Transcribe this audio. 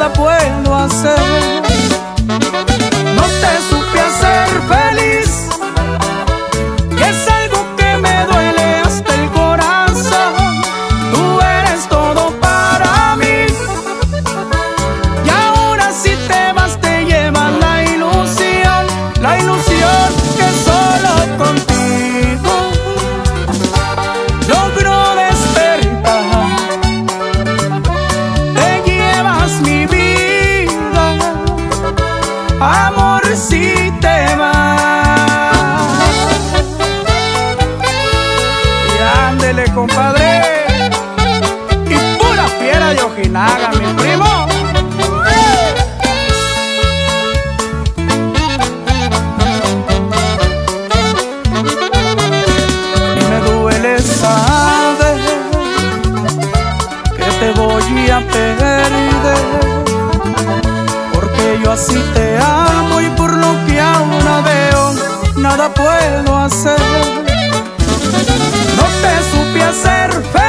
nada puedo hacer. No te supe hacer feliz, y es algo que me duele hasta el corazón. Tú eres todo para mí, y ahora si te vas te llevas la ilusión que solo contigo logro despertar. Te llevas mi vida, amor, si te vas. Y ándele, compadre, y pura fiera de Ojinaga, mi primo. Y me duele saber que te voy a perder, porque yo así te amo y por lo que ahora veo nada puedo hacer. No te supe hacer feliz,